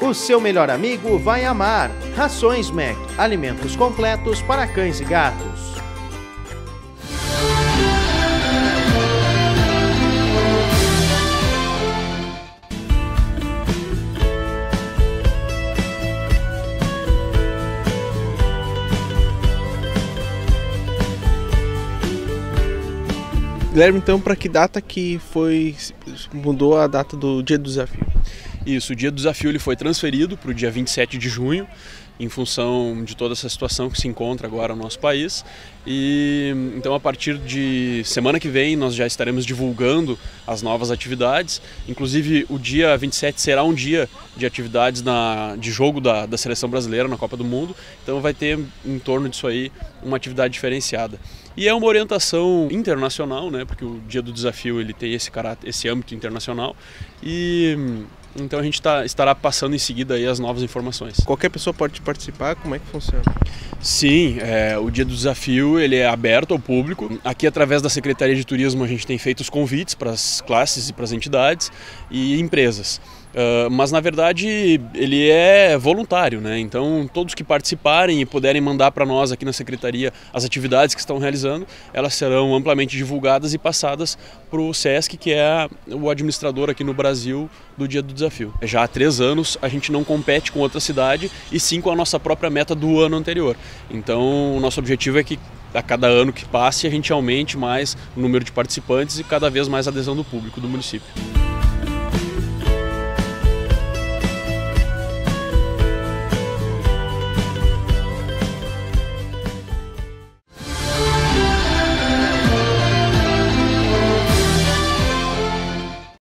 O seu melhor amigo vai amar. Rações Mac, alimentos completos para cães e gatos. Guilherme, então, para que data que mudou a data do Dia do Desafio? Isso, o Dia do Desafio ele foi transferido para o dia 27 de junho, em função de toda essa situação que se encontra agora no nosso país. E então, a partir de semana que vem, nós já estaremos divulgando as novas atividades. Inclusive, o dia 27 será um dia de atividades de jogo da Seleção Brasileira na Copa do Mundo. Então, vai ter em torno disso aí uma atividade diferenciada. E é uma orientação internacional, né? Porque o Dia do Desafio ele tem esse caráter, esse âmbito internacional. E então a gente estará passando em seguida aí as novas informações. Qualquer pessoa pode participar? Como é que funciona? Sim, o Dia do Desafio ele é aberto ao público. Aqui, através da Secretaria de Turismo, a gente tem feito os convites para as classes e para as entidades e empresas. Mas, na verdade, ele é voluntário, né? Então, todos que participarem e puderem mandar para nós aqui na Secretaria as atividades que estão realizando, elas serão amplamente divulgadas e passadas para o SESC, que é o administrador aqui no Brasil do Dia do Desafio. Já há 3 anos a gente não compete com outra cidade e sim com a nossa própria meta do ano anterior. Então, o nosso objetivo é que a cada ano que passe a gente aumente mais o número de participantes e cada vez mais a adesão do público do município.